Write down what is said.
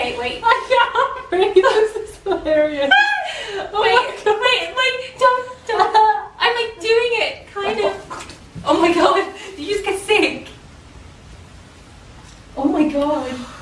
Okay, wait. I can't breathe. This is hilarious. Wait, don't. I'm like doing it, kind of. Oh my god, did you just get sick? Oh my god.